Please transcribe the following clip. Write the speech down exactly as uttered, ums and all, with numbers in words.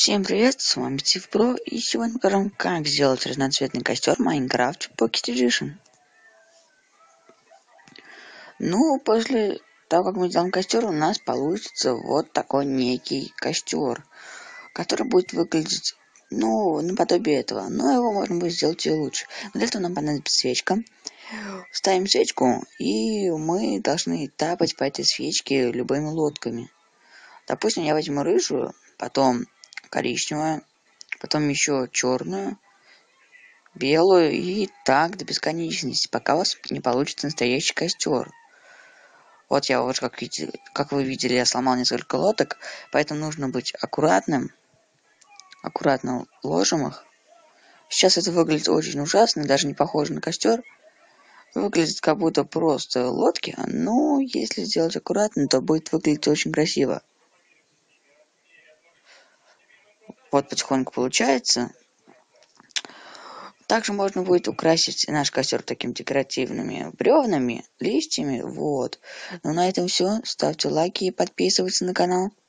Всем привет, с вами Стив Про, и сегодня покажем, как сделать разноцветный костер Minecraft Pocket Edition. Ну, после того, как мы сделаем костер, у нас получится вот такой некий костер, который будет выглядеть, ну, наподобие этого, но его можно будет сделать и лучше. Для этого нам понадобится свечка. Ставим свечку, и мы должны тапать по этой свечке любыми лодками. Допустим, я возьму рыжую, потом коричневую, потом еще черную, белую и так до бесконечности, пока у вас не получится настоящий костер. Вот я уже, как, видите, как вы видели, я сломал несколько лодок, поэтому нужно быть аккуратным. Аккуратно ложим их. Сейчас это выглядит очень ужасно, даже не похоже на костер. Выглядит как будто просто лодки, но если сделать аккуратно, то будет выглядеть очень красиво. Вот потихоньку получается. Также можно будет украсить наш костер такими декоративными бревнами, листьями, вот. Ну на этом все. Ставьте лайки и подписывайтесь на канал.